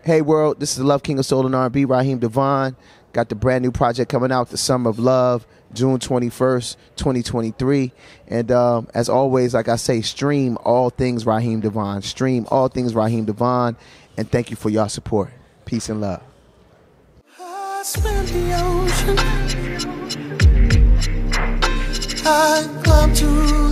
Hey world, this is the Love King of Soul and R&B, Raheem DeVaughn. Got the brand new project coming out, The Summer of Love, June 21st, 2023. And as always, like I say, stream all things Raheem DeVaughn. Stream all things Raheem DeVaughn. And thank you for your support. Peace and love. I swam the ocean. I climbed to